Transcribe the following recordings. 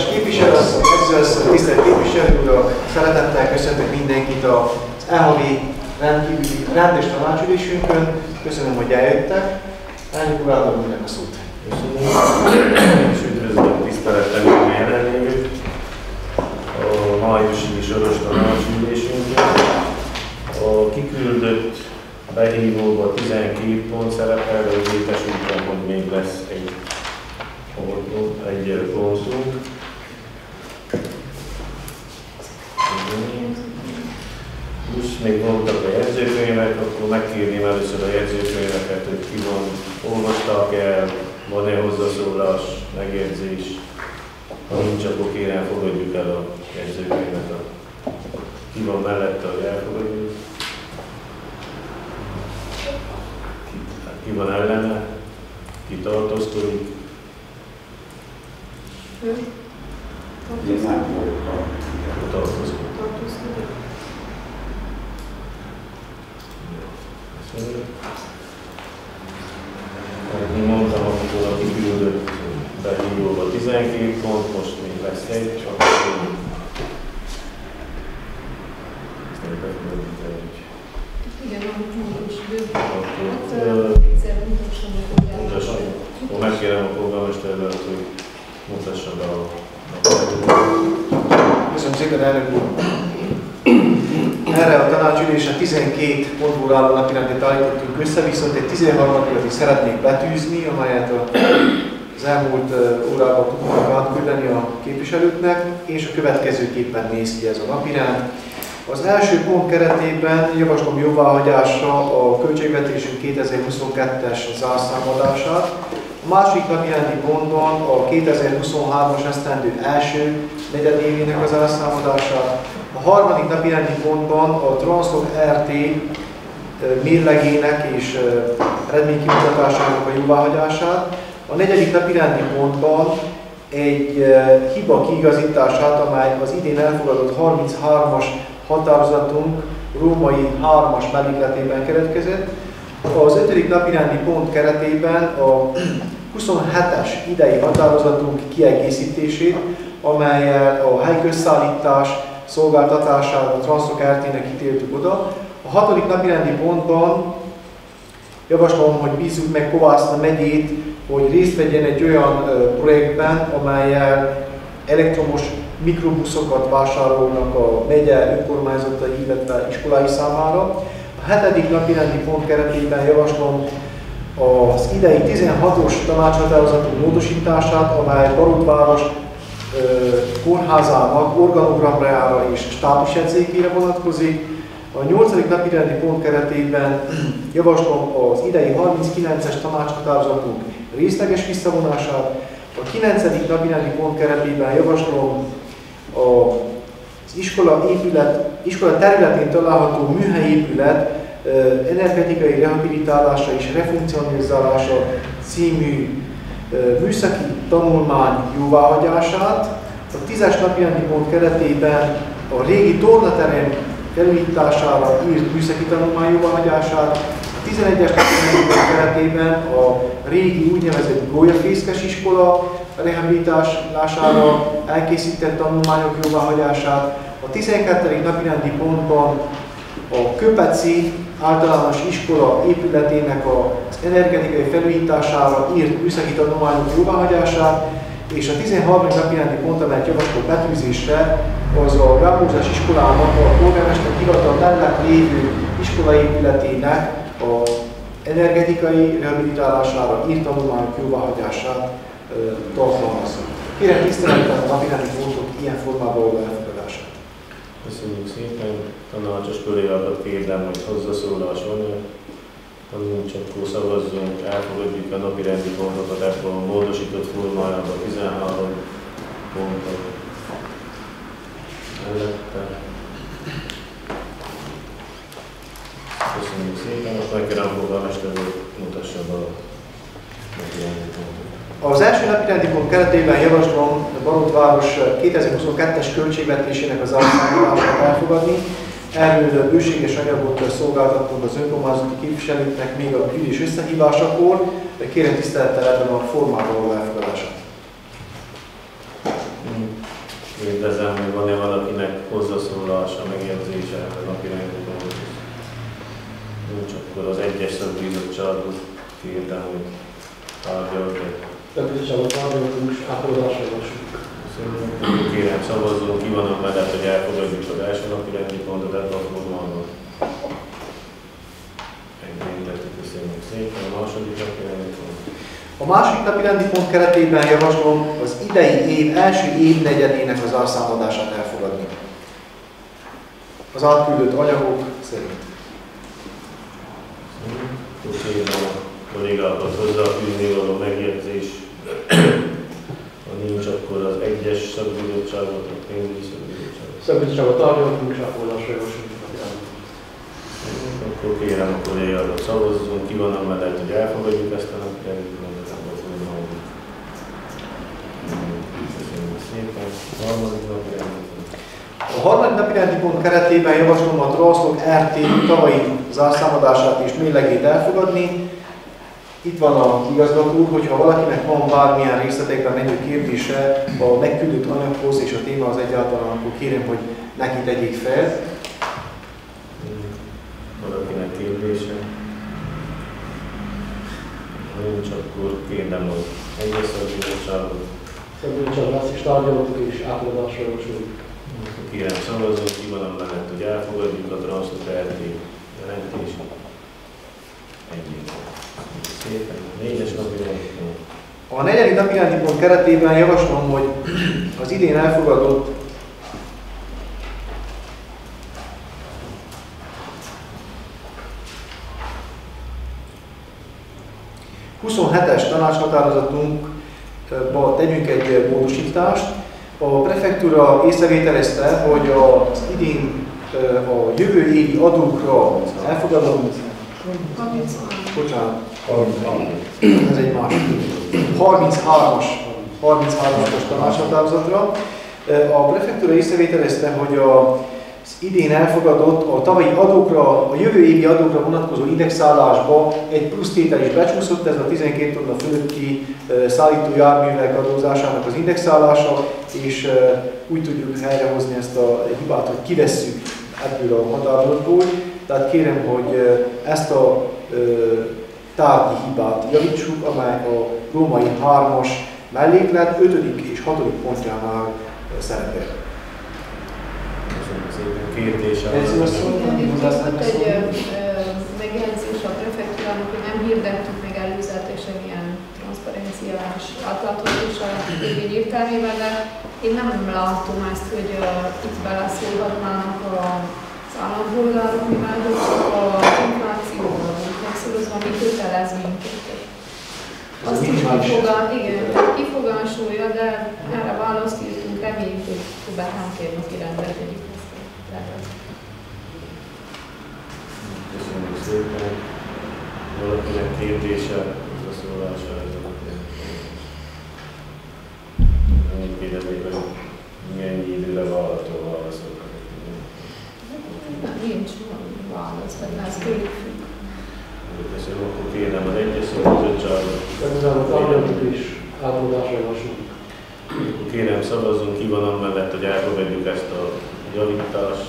képviselőasszony, tisztelt képviselő urak, szeretettel köszöntök mindenkit az elhavi rendkívüli rendes tanácsülésünkön. Köszönöm, hogy eljöttek. Elnök úr, átadom önnek a szót. Köszönöm, és üdvözlöm tisztelettel a jelenlévőt a májusi soros tanácsülésünkön. A kiküldött behívóban 12 pont szerepel, de úgy értesültem, hogy még lesz egy pontunk. Plusz még mondtak a jegyzőkönyvek, akkor megkérném először a jegyzőkönyveket, hogy ki van, olvasták el, van-e hozzászólás, megjegyzés. Ha nincs, akkor kérem, fogadjuk el a jegyzőkönyvet. Ki van mellette, hogy elfogadjuk. Ki van ellene, ki tartózkodik. Tartózkodik. Mondtam, akkor a kiküldött behívóba 12 pont, most még lesz egy, csak igen, ahogy is bőven. Akkor megkérem a polgármesterről, hogy mutassa be a Köszönöm szépen, elnök úr! Erre a tanácsülésen 12 pontból álló napirendét állítottunk össze, viszont egy 13-at is szeretnék betűzni, amelyet az elmúlt órában tudtunk átküldeni a képviselőknek, és a következőképpen néz ki ez a napirend. Az első pont keretében javaslom jóváhagyásra a költségvetésünk 2022-es zárszámadását. A második napirendi pontban a 2023-as esztendő első negyedévének az elszámolását, a harmadik napirendi pontban a Transzok RT mérlegének és eredménykimutatásának a jóváhagyását, a negyedik napirendi pontban egy hiba kiigazítását, amely az idén elfogadott 33-as határozatunk római 3-as mellékletében keretkezett. Az 5. napirendi pont keretében a 27-es idei határozatunk kiegészítését, amellyel a helyközszállítás szolgáltatására a Transzok RT-nek ítéltük oda. A 6. napirendi pontban javaslom, hogy bízzuk meg Kovászna megyét, hogy részt vegyen egy olyan projektben, amellyel elektromos mikrobuszokat vásárolnak a megye önkormányzatai, illetve iskolái számára. A 7. napirendi pont keretében javaslom az idei 16-os tanácshatározatunk módosítását, amely Barótváros kórházának organogramjára és státusjegyzékére vonatkozik. A 8. napirendi pont keretében javaslom az idei 39-es tanácshatározatunk részleges visszavonását. A 9. napirendi pont keretében javaslom az iskola területén található műhelyépület energetikai rehabilitálása és refunkcionalizálása című műszaki tanulmány jóváhagyását. A 10-es napirendi pont keretében a régi tornaterem felújítására írt műszaki tanulmány jóváhagyását. A 11-es napirendi pont keretében a régi úgynevezett gólyafészkes iskola rehabilitálására elkészített tanulmányok jóváhagyását. A 12. napirendi pontban a Köpeci általános iskola épületének az energetikai felújítására írt műszaki tanulmányok jóváhagyását, és a 13. napirendi pont, amelyet javaslok betűzésre, az a Rákóczás iskolának a polgármester hivatal mellett lévő iskolaépületének az energetikai rehabilitálására írt tanulmányok jóváhagyását tartalmazza. Kérem tiszteletben a napirendi pontok ilyen formában való elfogadását. Köszönjük szépen. Tanácsos kollégákat kérdem, hogy hozzászólás van-e. Ha nincs, akkor szavazzunk, elfogadjuk a napirendi pontokat ebben a módosított formájában 13 pontot. Mellette. Köszönjük szépen, azt megkérem a polgármester, hogy mutassa be a napirendi pontot. Az első napirendi pont keretében javaslom Barótváros 2022-es költségvetésének az elszámolását elfogadni. Erről bőséges anyagot szolgáltattunk az önkormányzati képviselőknek még a ülés összehívásakor, de kérem tisztelettel ebben a formában való elfogadását. Kérdezem, hogy van-e valakinek hozzászólása, megjegyzése a napi rendi ponthoz. Nincs, akkor az egyes szakbizottságot kértem, hogy tárgyalják. Szakbizottságot tárgyaltunk, és átadásra javasljuk. Kérem szavazzon, ki van amellett, hogy elfogadjuk az első napi rendi pontot, ebben a formában. Engedjétek, köszönjük szépen. A második napi rendi pont. A második napi rendi pont keretében javaslom az idei év első évnegyedének az árszámadását elfogadni. Az átküldött anyagok szerint. Köszönöm a kollégákat hozzáfűzni való megjegyzés. Ha nincs, akkor az egyes szakbizottságot, a pénzügyi szakbizottságot. Szakbizottságot tárgyaltunk, és átadásra javasljuk. Akkor kérem a kollégákat szavazzunk, ki van amellett, hogy elfogadjuk ezt a napirendi pontot, akkor tudom. Köszönjük szépen. Harmadik napirendi pont. A harmadik napirendi pont keretében javaslom a Transzlog RT tavalyi zárszámadását és mérlegét elfogadni. Itt van a igazgató, hogyha valakinek van bármilyen részletekben menő kérdése a megküldött anyaghoz és a téma az egyáltalán, akkor kérem, hogy neki tegyék fel. Valakinek kérdése? Ha nincs, akkor kérem, hogy egyes szakbizottságot. Szakbizottságot ezt is tárgyaltuk, és átadásra javasljuk. Kérem szavazunk, ki van amellett, hogy elfogadjuk a Transzlog RT jelentését. Ennyi. Szépen. Négyes napi rendi pont. A negyedik napirendi pont keretében javaslom, hogy az idén elfogadott es tanácshatározatunkba tegyünk egy módosítást. A prefektúra észrevételezte, hogy az idén a jövő évi adókra elfogadott, bocsánat, ez egy másik, 33-as tanácshatározatra. A prefektúra észrevételezte, hogy az idén elfogadott a tavalyi adókra, a jövő évi adókra vonatkozó indexálásba egy plusztétel is becsúszott, ez a 12 tonna fölötti szállító járművek adózásának az indexálása, és úgy tudjuk helyrehozni ezt a hibát, hogy kivesszük ebből a határozatból. Tehát kérem, hogy ezt a tárgyi hibát javítsuk, amely a római 3-as melléklet 5. és 6. pontjánál szerepel. Köszönöm szépen. Kérdése Volt egy megjegyzés a prefektúrának, hogy nem hirdettük meg előzetesen ilyen transzparenciás átláthatóság törvény értelmében, de én nem látom ezt, hogy itt beleszólhatnának az állampolgárok, mivel csak az inflációval megszorozva, mi kötelez minket. Azt is kifogásolja, de erre választ írtunk, reméljük, hogy többet nem kér napirendre tegyük ezt. Köszönjük szépen. Valakinek kérdése, hozzászólása ez a Annyit kérdezik, hogy mennyi időre várható válaszokat. Nincs válasz, tehát ez tőlük függ. Köszönöm, akkor kérem az egyes szakbizottságot. Szakbizottságot tárgyaltuk, és átadásra javasljuk. Kérem szavazzunk, ki van amellett, hogy elfogadjuk ezt a javítást.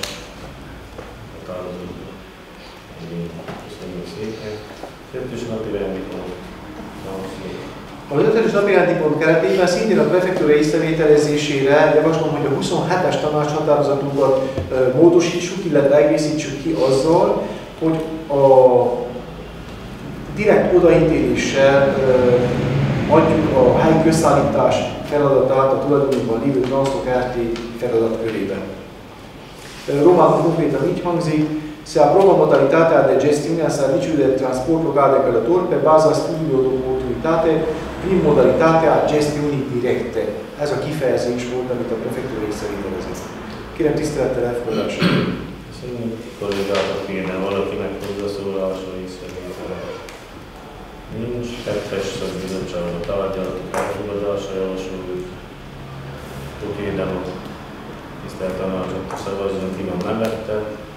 Köszönjük szépen. 5. napi rendi pont. Az 5. napirendi pont keretében szintén a prefektúra észrevételezésére javaslom, hogy a 27-es tanácshatározatunkat módosítsuk, illetve egészítsük ki azzal, hogy a direkt odaítéléssel adjuk a helyi közszállítás feladatát a tulajdonunkban lévő Transzlog RT feladatkörébe. Románul konkrétan így hangzik: se aprobă modalitatea de gestiune a serviciului de transport local de călători pe baza studiilor de oportunitate prin modalitatea gestiunii directe. Ez a kifejezés volt, amit a prefektúra észrevételezett. Kérem tisztelettel elfogadásra. Köszönjük kollégákat, kérem valakinek hozzászólása észrevétele. Nincs. 2-es szakbizottságot tárgyaltuk, elfogadásra javasoljuk. Kérem a tisztelt tanácsot szavazzunk, ki van mellette.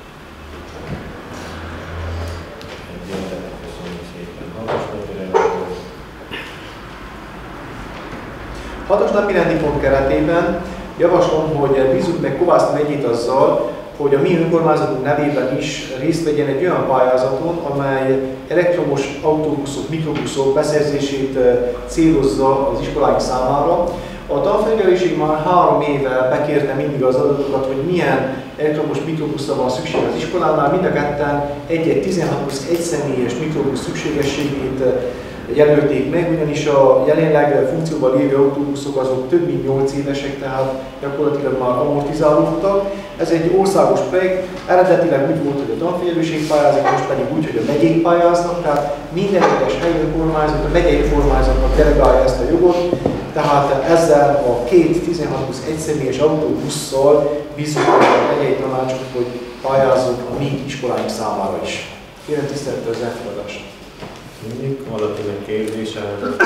Köszönjük szépen. 6-os napirendi pont. 6-os napirendi pont keretében javaslom, hogy bízzuk meg Kovászti megyét azzal, hogy a mi önkormányzatunk nevében is részt vegyen egy olyan pályázaton, amely elektromos autóbuszok, mikrobuszok beszerzését célozza az iskoláink számára. A tanfelügyelőség már 3 éve bekérte mindig az adatokat, hogy milyen elektromos mikrobuszra van szükség az iskolánál. Mind a ketten egy 16+1 személyes mikrobusz szükségességét jelölték meg, ugyanis a jelenleg funkcióban lévő autóbuszok azok több mint 8 évesek, tehát gyakorlatilag már amortizálódtak. Ez egy országos projekt, eredetileg úgy volt, hogy a tanfelügyelőség pályázik, most pedig úgy, hogy a megyék pályáznak, tehát minden egyes helyi önkormányzat, a megyei önkormányzatnak delegálja ezt a jogot, tehát ezzel a 2 16+1 személyes autóbusszal bízunk a megyei tanácsot, hogy pályázzunk a mi iskoláink számára is. Kérem tisztelettel az elfogadásra. Valakinek kérdése?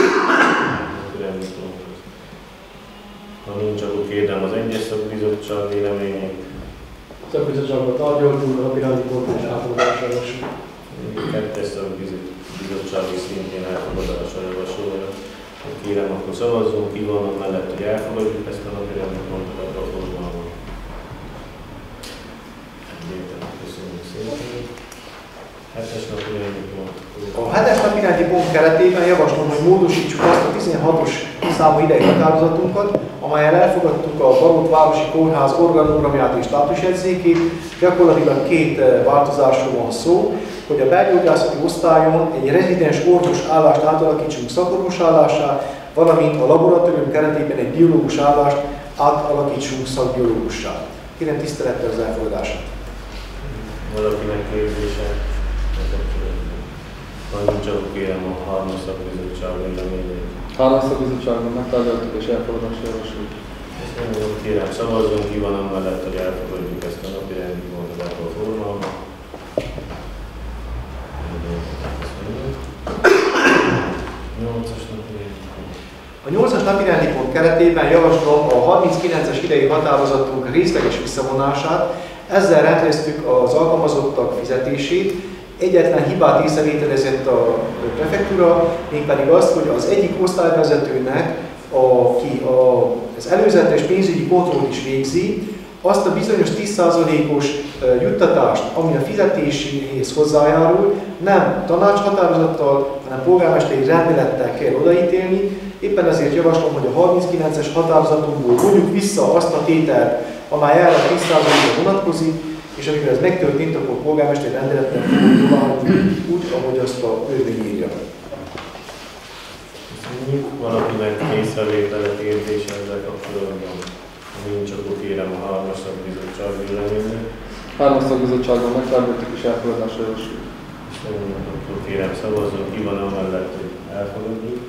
Ha nincs, akkor kérdem az egyes szakbizottság véleményét. Szakbizottságban tárgyaltunk, a napirendi pont és elfogadásra javasljuk. Kettes szakbizottság is szintén elfogadásra javasolja. Kérem, akkor szavazzunk, ki van mellett, hogy elfogadjuk ezt a napirendi pontot a formában. Köszönjük szépen. Hetes napirendi pont. A 7-es napirendi pont keretében javaslom, hogy módosítsuk azt a 16-os számú idei határozatunkat, amelyen elfogadtuk a Barót Városi Kórház organogramját és státusjegyzékét. Gyakorlatilag 2 változásról van szó, hogy a belgyógyászati osztályon egy rezidens orvos állást átalakítsunk szakorvos állásá, valamint a laboratórium keretében egy biológus állást átalakítsunk szakbiológussá. Kérem tisztelettel az elfogadását. Valakinek kérdése? Ha nincs, akkor kérem a 3. szakbizottság véleményét. 3. szakbizottságban megtárgyaltuk és elfogadásra javasljuk. Ezt nem mondom, kérem szavazzunk, ki van amellett, hogy elfogadjuk ezt a napirendi pontot a formában. A 8-as napirendi pont keretében javaslom a 39-es idei határozatunk részleges visszavonását. Ezzel rendeztük az alkalmazottak fizetését. Egyetlen hibát észrevételezett a prefektúra, mégpedig azt, hogy az egyik osztályvezetőnek, aki az előzetes pénzügyi kontrollt is végzi, azt a bizonyos 10%-os juttatást, ami a fizetéséhez hozzájárul, nem tanácshatározattal, hanem polgármesteri rendelettel kell odaítélni. Éppen ezért javaslom, hogy a 39-es határozatunkból vonjuk vissza azt a tételt, amely erre a 10%-ra vonatkozik, és amikor ez megtörtént, akkor a polgármesteri rendelettel fogunk tovább úgy, ahogy azt a törvény írja. Valakinek észrevétele, kérdése ezzel kapcsolatban? Nincs, akkor kérem a 3. szakbizottság véleményét. 3. szakbizottságban megtárgyaltuk és elfogadásra javasljuk. És nem mondom, akkor kérem szavazzon, ki van amellett, hogy elfogadjuk.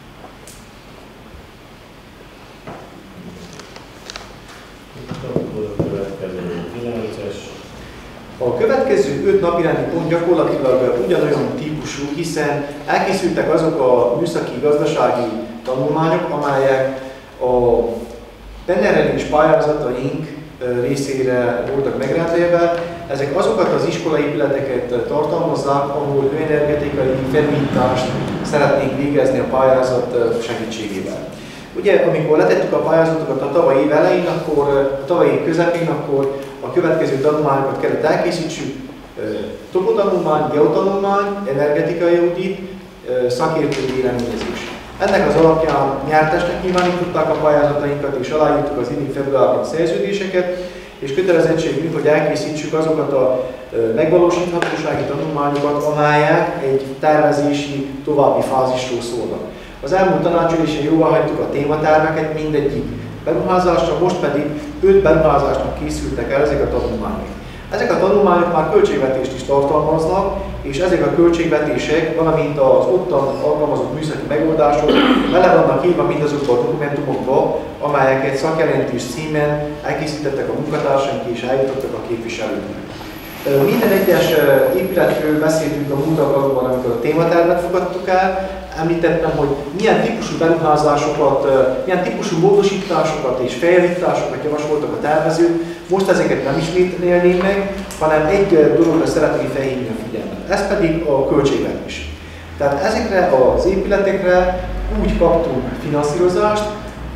Akkor a következő 9-es. A következő 5 napirendi pont gyakorlatilag ugyanolyan típusú, hiszen elkészültek azok a műszaki gazdasági tanulmányok, amelyek a pennerelés pályázataink részére voltak megrendelve. Ezek azokat az iskolaépületeket tartalmazzák, ahol hőenergetikai felújítást szeretnénk végezni a pályázat segítségével. Ugye, amikor letettük a pályázatokat a tavalyi év elején, akkor a tavalyi év közepén, akkor a következő tanulmányokat kellett elkészítsük. Topotanulmány, geotanulmány, energetikai audit, szakértői véleményezés. Ennek az alapján nyertesnek nyilvánították a pályázatainkat, és aláírtuk az idén februárban szerződéseket, és kötelezettségünk, hogy elkészítsük azokat a megvalósíthatósági tanulmányokat, amelyek egy tervezési további fázisról szólnak. Az elmúlt tanácsülésen jóváhagytuk a tématerveket mindegyik beruházásra, most pedig 5 beruházásnak készültek el ezek a tanulmányok. Ezek a tanulmányok már költségvetést is tartalmaznak, és ezek a költségvetések, valamint az ottan alkalmazott műszaki megoldások bele vannak írva mindazokba a dokumentumokba, amelyeket szakjelentés címen elkészítettek a munkatársaink és eljutottak a képviselőknek. Minden egyes épületről beszéltünk a múlt alkalommal, amikor a tématervet fogadtuk el. Említettem, hogy milyen típusú beruházásokat, milyen típusú módosításokat és feljavításokat javasoltak a tervezők. Most ezeket nem ismételném meg, hanem egy dologra szeretnék felhívni a figyelmet. Ez pedig a költségvetés. Tehát ezekre az épületekre úgy kaptunk finanszírozást,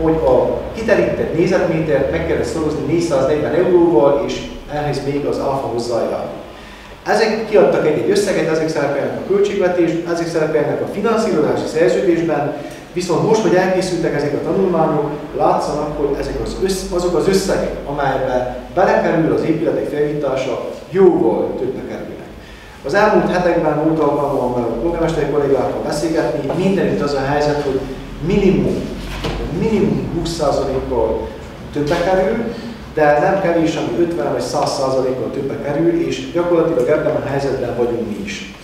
hogy a kiterített négyzetmétert meg kellett szorozni 440 euróval, és ehhez még az áfa hozzájár. Ezek kiadtak egy összeget, ezek szerepelnek a költségvetésben, ezek szerepelnek a finanszírozási szerződésben, viszont most, hogy elkészültek ezek a tanulmányok, látszanak, hogy ezek azok az összegek, amelybe belekerül az épületek felújítása, jóval többbe kerülnek. Az elmúlt hetekben volt alkalmam a polgármesteri kollégákkal beszélgetni, mindenütt az a helyzet, hogy minimum 20%-kal többbe kerül, de nem kevés, ami 50 vagy 100%-kal többbe kerül, és gyakorlatilag ebben a helyzetben vagyunk mi is.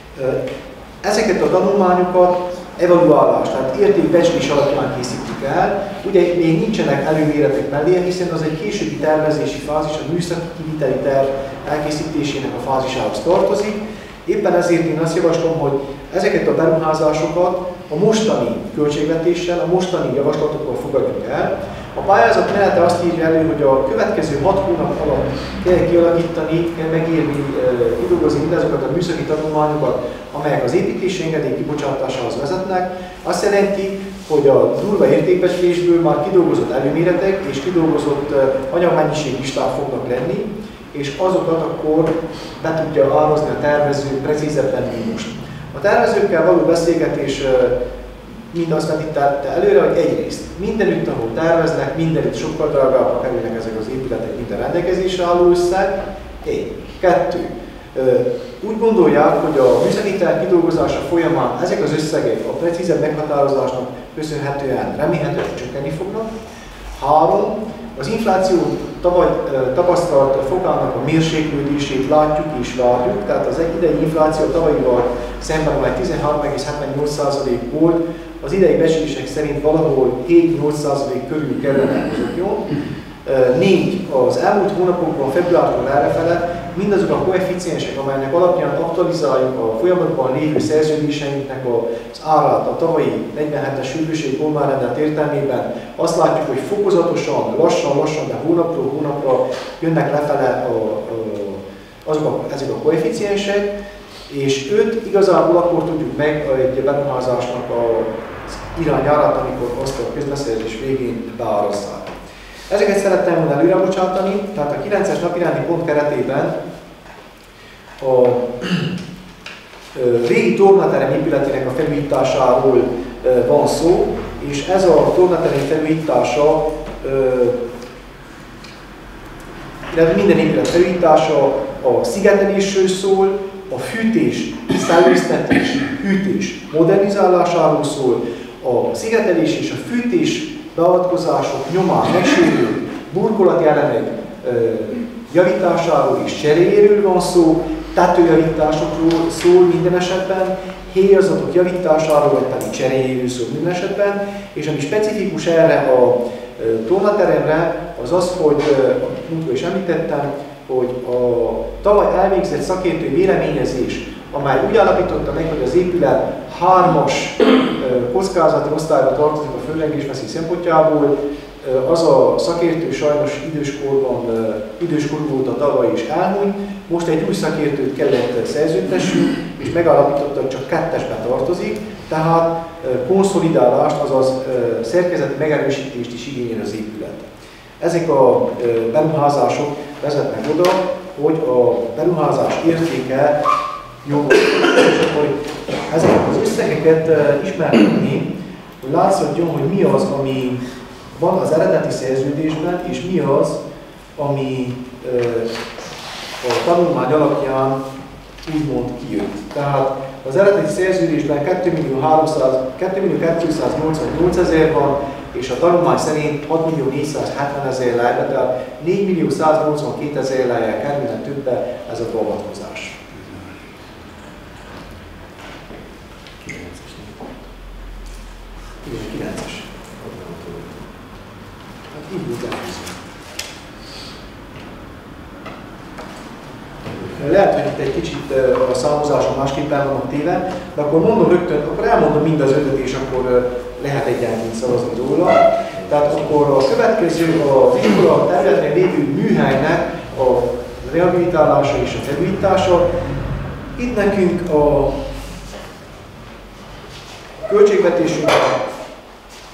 Ezeket a tanulmányokat evaluálás, tehát értékbecslés alapján készítjük el. Ugye még nincsenek előméretek mellé, hiszen az egy későbbi tervezési fázis, a műszaki kiviteli terv elkészítésének a fázisához tartozik. Éppen ezért én azt javaslom, hogy ezeket a beruházásokat a mostani költségvetéssel, a mostani javaslatokkal fogadjuk el. A pályázat menete azt írja elő, hogy a következő 6 hónap alatt kell kialakítani, kell megírni, kidolgozni mindazokat a műszaki tanulmányokat, amelyek az építési engedély kibocsátásához vezetnek. Azt jelenti, hogy a durva értékbecslésből már kidolgozott előméretek és kidolgozott anyagmennyiséglisták fognak lenni, és azokat akkor be tudja árazni a tervező precízebben, mint most. A tervezőkkel való beszélgetés mind azt vetítette előre, hogy egyrészt mindenütt, ahol terveznek, mindenütt sokkal drágábbak kerülnek ezek az épületek, mint a rendelkezésre álló összeg. 1. 2. Úgy gondolják, hogy a műszaki terv kidolgozása folyamán ezek az összegek a precízebb meghatározásnak köszönhetően remélhetően csökkenni fognak. 3. Az infláció tavaly tapasztalt fokának a mérséklődését látjuk és várjuk, tehát az idei infláció tavalyival szemben már 13,78% volt, az idei becslések szerint valahol 7-8% körül kellene mozogjon. 4. Az elmúlt hónapokban, februártól errefele mindazok a koeficiensek, amelynek alapján aktualizáljuk a folyamatban lévő szerződéseinknek az árát a tavalyi 47-es sürgősségi kormányrendelet értelmében, azt látjuk, hogy fokozatosan, lassan, de hónapról hónapra jönnek lefele ezek a koeficiensek, és 5. Igazából akkor tudjuk meg egy beruházásnak az irányárát, amikor azt a közbeszerzés végén beárazzák. Ezeket szerettem volna előre bocsátani, tehát a 9-es napirendi pont keretében a régi tornaterem épületének a felújításáról van szó, és ez a tornaterem felújítása, illetve minden épület felújítása a szigetelésről szól, a fűtés, szellőztetés, hűtés modernizálásáról szól, a szigetelés és a fűtés beavatkozások nyomán megsérült burkolati elemek javításáról és cseréjéről van szó, tetőjavításokról szól minden esetben, héjazatok javításáról vagy pedig cseréjéről szól minden esetben, és ami specifikus erre a tornateremre, az az, hogy, mint is említettem, hogy a tavaly elvégzett szakértői véleményezés, amely úgy állapította meg, hogy az épület 3-as kockázati osztályba tartozik a földrengésveszély szempontjából, az a szakértő sajnos időskorú volt a tavaly is elhunyt, most egy új szakértőt kellett szerződtessünk, és megállapította, hogy csak 2-esben tartozik, tehát konszolidálást, azaz szerkezeti megerősítést is igényel az épület. Ezek a beruházások vezetnek oda, hogy a beruházás értéke jó, és akkor ezeket az összegeket ismertetni, hogy látszódjon, hogy mi az, ami van az eredeti szerződésben, és mi az, ami a tanulmány alapján úgymond kijött. Tehát az eredeti szerződésben 2.288.000 van, és a tanulmány szerint 6.470.000 lejre, tehát 4.182.000 lejre kerülne többe ez a beavatkozás. Igen, 9-es. Hát így úgy elhúzom. Lehet, hogy itt egy kicsit a számozáson másképpen vannak téve, de akkor mondom rögtön, akkor elmondom mind az 5-öt, és akkor lehet egyenként szavazni róla. Tehát akkor a következő az iskola területén lévő műhelynek a rehabilitálása és a felújítása. Itt nekünk a költségvetésünkben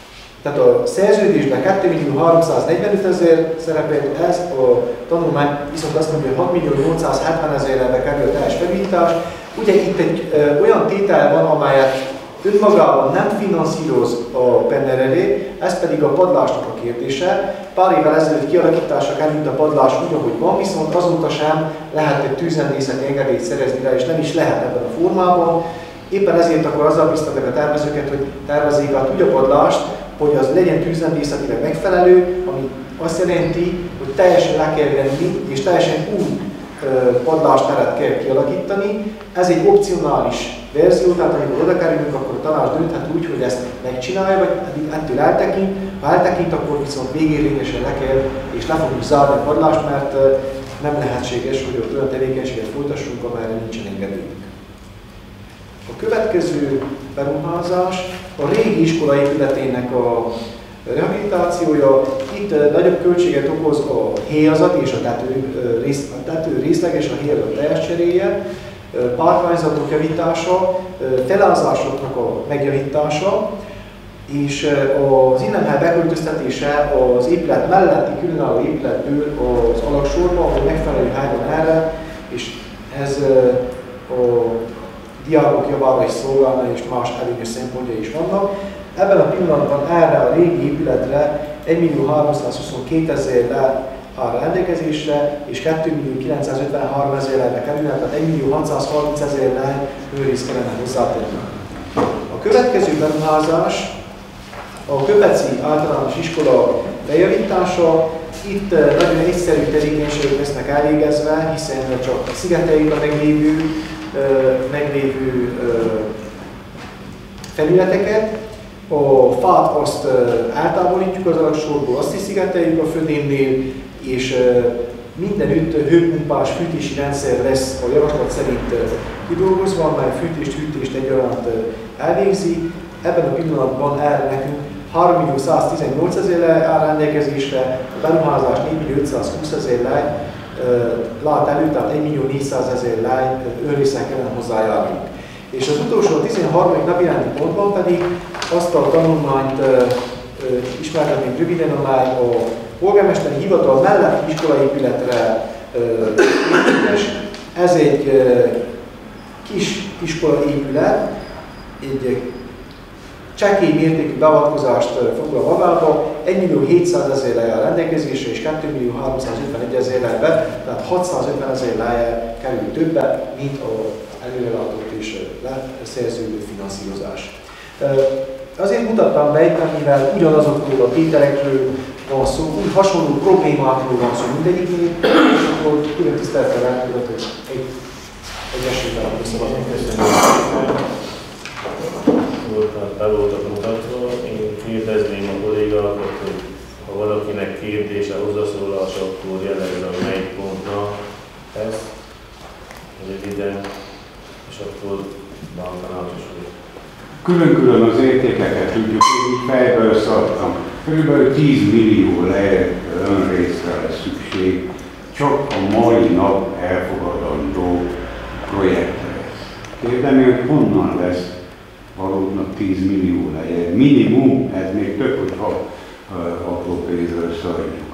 Tehát a szerződésben 2.345.000 szerepelt, ez a tanulmány viszont azt mondja, hogy 6.870.000-be kerül a teljes felújítás. Ugye itt egy olyan tétel van, amelyet önmagában nem finanszíroz a PNRR, ez pedig a padlásnak a kérdése. Pár évvel ezelőtt kialakításra került a padlás úgy, ahogy van, viszont azóta sem lehet egy tűzrendészeti engedélyt szerezni rá, és nem is lehet ebben a formában. Éppen ezért akkor azzal biztatják a tervezőket, hogy tervezzék át úgy a padlást, hogy az legyen tűzrendészetileg megfelelő, ami azt jelenti, hogy teljesen le kell venni, és teljesen új padlásteret kell kialakítani. Ez egy opcionális verzió, tehát amikor oda kerülünk, akkor a tanács dönthet úgy, hogy ezt megcsinálja, vagy ettől eltekint. Ha eltekint, akkor viszont végérvényesen le kell, és le fogjuk zárni a padlást, mert nem lehetséges, hogy ott olyan tevékenységet folytassunk, amelyre nincsen engedélyünk. A következő beruházás a régi iskola épületének a rehabilitációja. Itt nagyobb költséget okoz a héjazat és a tető részleges, a héjazat teljes cseréje, parkányzatok javítása, felázásoknak a megjavítása, és az innenhely beköltöztetése az épület melletti különálló épületből az alagsorba, ahol megfelelő hely van erre, és ez a diákok javára is szolgálna, és más előnyös szempontjai is vannak. Ebben a pillanatban erre a régi épületre 1.322.000 áll rendelkezésre, és 2.953.000-re kerülne, tehát 1.630.000 őriz kellene hozzátenni. A következő beruházás a Köpeci általános iskola bejavítása. Itt nagyon egyszerű tevékenységek lesznek elvégezve, hiszen csak szigeteljük a meglévő felületeket. A fát azt eltávolítjuk az alagsorból, azt is szigeteljük a födémnél, és mindenütt hőpumpás fűtési rendszer lesz a javaslat szerint kidolgozva, amely fűtést-hűtést egyaránt elvégzi. Ebben a pillanatban erre nekünk 3.118.000 áll rendelkezésre, a beruházás 4.520.000 lát elő, tehát 1.400.000 önrésznek kellene hozzájárulni. És az utolsó, a 13. napirendi pontban pedig azt a tanulmányt ismertetnénk röviden, amely a polgármesteri hivatal melletti iskolaépületre építés. Ez egy kis iskolaépület, egy csekély mértékű beavatkozást foglal magába, 1.700.000 áll rendelkezésre és 2.351.000-be, tehát 650.000 kerül többe, mint az előrelátott és leszerződő finanszírozás. Azért mutattam be, mivel ugyanazokról a tételekről van szó, úgy hasonló problémákról van szó mindegyiknél, és akkor külön tisztelettel elmondott, hogy egy esetben összeadom. Be voltak mutatva. Én kérdezném a kollégákat, hogy ha valakinek kérdése, hozzászólás, akkor jelezze, hogy melyik pontna ez röviden, és akkor Bankanácsos úr. Külön-külön az értékeket tudjuk, én így fejbe összeadtam. Körülbelül 10 millió önrészre lesz szükség, csak a mai nap elfogadandó projektre. Kérdem, hogy honnan lesz valóban 10 millió lejjel. Minimum, ez még több, hogyha apró pénzről összeadjuk.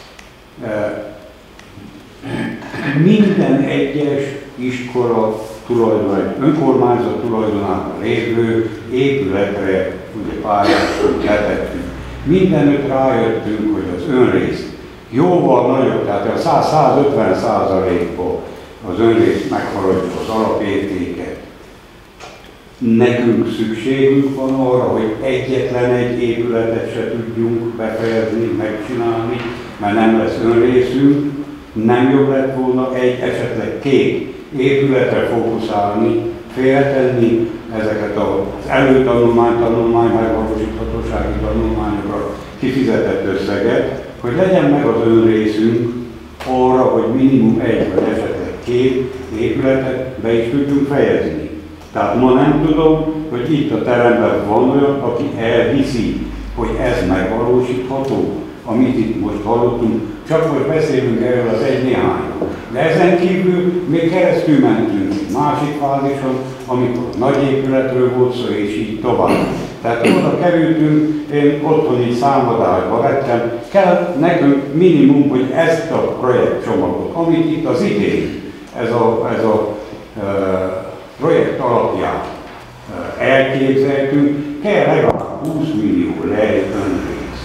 Minden egyes iskola tulajdon, önkormányzat tulajdonában lévő épületre ugye pályázatot letettünk. Mindenütt rájöttünk, hogy az önrész jóval nagyobb, tehát a 100-150%-ba az önrész meghaladja az alapértéket. Nekünk szükségünk van arra, hogy egyetlen egy épületet se tudjunk befejezni, megcsinálni, mert nem lesz önrészünk. Nem jobb lett volna esetleg két épületre fókuszálni, félretenni ezeket az előtanulmány, megvalósíthatósági tanulmányokra kifizetett összeget, hogy legyen meg az önrészünk arra, hogy minimum egy vagy esetleg két épületet be is tudjunk fejezni. Tehát ma nem tudom, hogy itt a teremben van olyan, aki elhiszi, hogy ez megvalósítható, amit itt most hallottunk, csak most beszélünk erről az egy-néhányról. De ezen kívül még keresztül mentünk egy másik fázison, amikor nagy épületről volt szó, és így tovább. Tehát oda kerültünk, én otthoni számadásba vettem, kell nekünk minimum, hogy ezt a projektcsomagot, amit itt az idén, ez a projekt alapján elképzeltünk, kell legalább 20 millió lej önrész.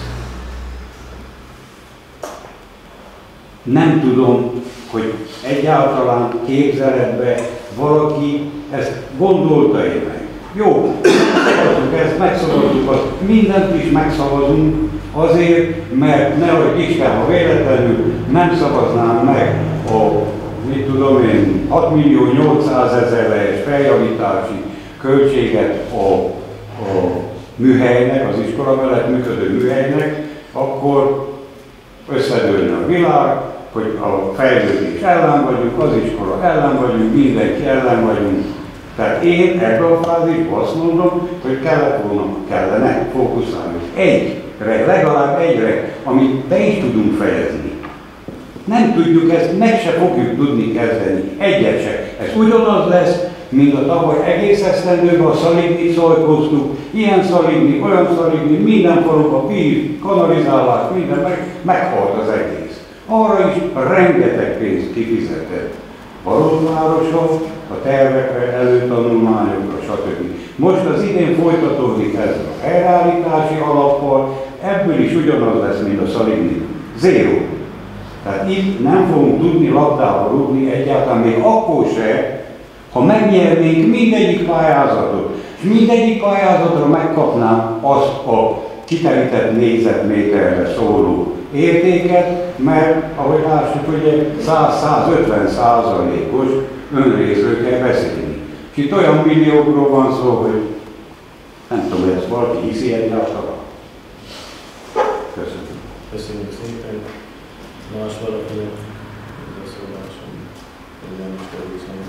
Nem tudom, hogy egyáltalán képzeletbe valaki ezt gondolta-e meg. Jó, ezt megszavazunk, azt mindent is megszavazunk azért, mert nehogy Isten, ha véletlenül nem szavaznám meg a, mit tudom én, 6.800.000 feljavítási költséget a műhelynek, az iskola mellett működő műhelynek, akkor összedőlne a világ, hogy a fejlődés ellen vagyunk, az iskola ellen vagyunk, mindenki ellen vagyunk. Tehát én ebből a fázisban azt mondom, hogy kellene fókuszálni egyre, legalább egyre, amit be is tudunk fejezni. Nem tudjuk ezt, meg se fogjuk tudni kezdeni, egyet se. Ez ugyanaz lesz, mint a tavaly egész esztendőben a Szalignyit szajkoztuk, ilyen Szaligny, olyan Szaligny, minden faluban víz, kanalizálás, minden meghalt az egész. Arra is rengeteg pénzt kifizetett. Balogvárosra, a tervekre, előtanulmányokra, stb. Most az idén folytatódik ez a helyreállítási alappal, ebből is ugyanaz lesz, mint a Szaligny. Zéro. Tehát itt nem fogunk tudni labdába rúgni egyáltalán, még akkor se, ha megnyernénk mindegyik pályázatot, és mindegyik pályázatra megkapnám azt a kiterített négyzetméterre szóló értéket, mert ahogy lássuk, ugye 100-150%-os önrészről kell beszélni. És itt olyan milliókról van szó, hogy nem tudom, hogy ezt valaki hiszi egyáltalán. Köszönöm. Köszönjük szépen. Más valakinek beszólásom, hogy nem is terülszem,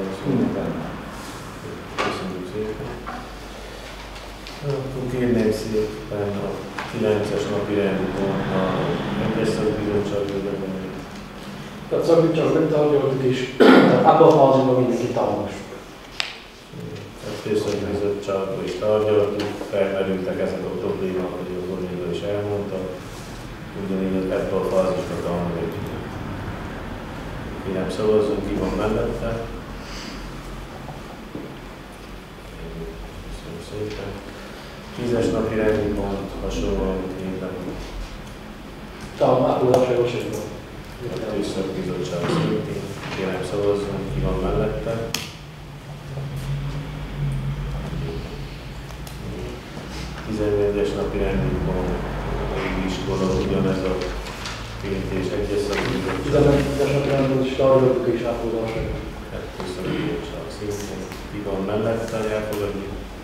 köszönjük szépen. Akkor kérném szépen a 9-es napi rendi pontnál egyes szakbizottságról. Tehát szakbizottságban tárgyaltuk is, tehát abban a fázisban mindenki támogassuk. Egyes szakbizottságban is tárgyaltuk, felmerültek ezek a problémák, hogy a Gornéga is elmondta. Ugyanígy ebből a fázisra támogatjuk. Mi nem szavazunk, ki van mellette. Köszönöm szépen. 10-es napi rendi pont, hasonlóan, mint héten. Ápolásra javaslom. Szakbizottság szintén, kérem szavazzunk, ki van mellette. A 14-es napi rendi pont, iskola, ugyanez a kérítés egyes szakbizottság. 14-es napi rendi pont is tárgyaltuk és ápolásra. Kettő szakbizottság szintén, ki van mellette, elfogadni.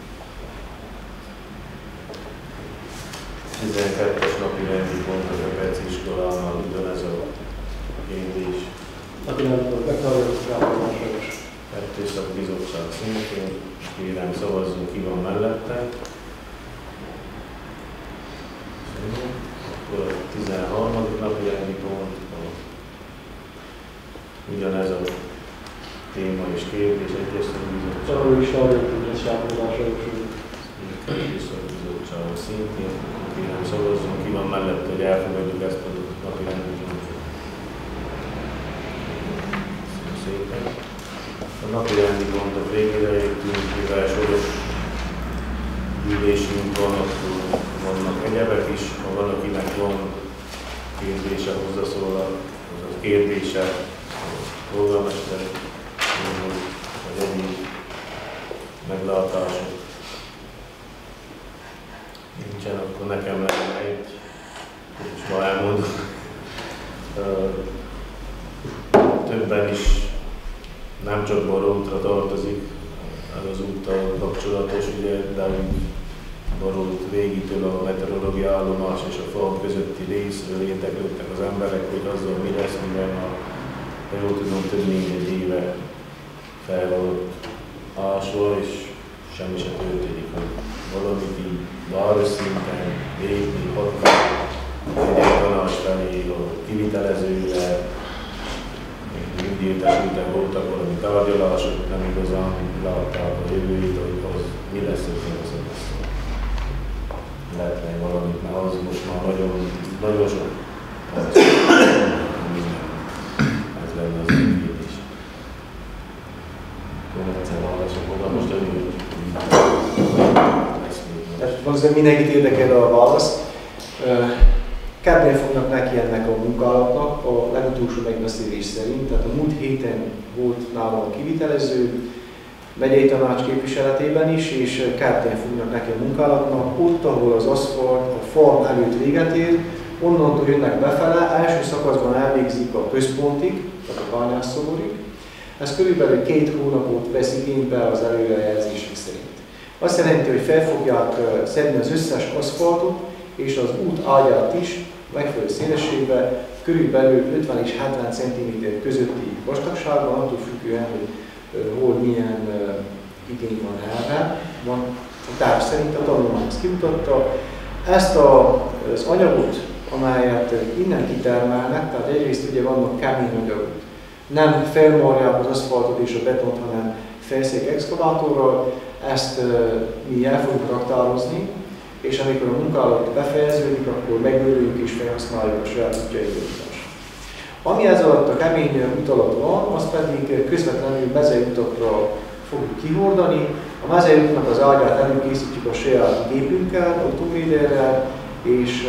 12-es napi rendi pont az Öpec iskolánál ugyanez a kérdés. Napi rendi pont megtárgyaltuk ápolásra is. Kettő szakbizottság szintén, kérem szavazzunk, ki van mellette. Akkor a 13. napi rendi pont, ugyanez a téma és kérdés, egyes szakbizottság. Arról is tárgyaltuk és ápolásra is. Kettő szakbizottság szintén, kérem szavazzunk, ki van mellette, hogy elfogadjuk ezt a napi rendi pontot. Köszönöm szépen. A napi rendi pontok végére értünk, mivel soros ülésünk van, akkor vannak egyebek is, ha valakinek van kérdése, hozzászólal, az kérdése, a polgármester, vagy egyéb meglátások nincsen, akkor nekem lenne egy, és ma elmondom, többen is nem csak Barótra tartozik, ez az úttal kapcsolatos, ugye, de úgy Barót végitől a meteorológia állomás és a fal közötti részről érdeklődtek az emberek, hogy azzal mi lesz, mivel már, ha jól tudom, több mint egy éve fel van ásva, és semmi sem történik, hogy valamit így város szinten lépni, hatni, egy tanács felé, a kivitelezőre, ügyértesültek voltak valami tárgyalások, nem igazán látták a jövőjét, hogy az mi lesz, hogy nem lesz. lehetne valamit, mert az most már nagyon sok. Ez lenne az kérdés. Egyszer válaszok oda, most valószínűleg mindenkit érdekel a válasz. Kedden fognak neki ennek a munkálatnak, a legutolsó megbeszélés szerint, tehát a múlt héten volt nálam a kivitelező, megyei tanács képviseletében is, és kedden fognak neki a munkálatnak, ott, ahol az aszfalt a farm előtt véget ér, onnantól jönnek befele, első szakaszban elvégzik a központig, tehát a Bányásszoborig. Ez körülbelül 2 hónapot vesz igénybe az előrejelzések szerint. Azt jelenti, hogy fel fogják szedni az összes aszfaltot, és az út ágyát is megfelelő szélességben körülbelül 50 és 70 cm közötti vastagságban, attól függően, hogy hol milyen igény van erre. Van a terv szerint a tanulmány ezt kimutatta. Ezt az anyagot, amelyet innen kitermelnek, tehát egyrészt ugye vannak kemény anyagok, nem felmarják az aszfaltot és a betont, hanem felszék exkavátorral, ezt mi el fogjuk raktározni, és amikor a munkálat befejeződik, akkor megőrüljük és felhasználjuk a saját útjaidőzésre. Ami ez alatt a kemény út alatt van, az pedig közvetlenül mezei utakra fogjuk kihordani. A mezei útnak az ágyát előkészítjük a saját gépünkkel, autóvéderrel, és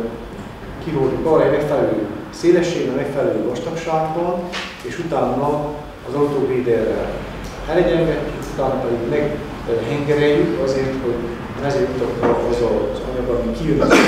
kihordjuk arra egy megfelelő szélességben, megfelelő vastagságban, és utána az autóvéderrel elegyengetjük, utána pedig meghengereljük azért, hogy a mezei utakra az anyag, ami kijön az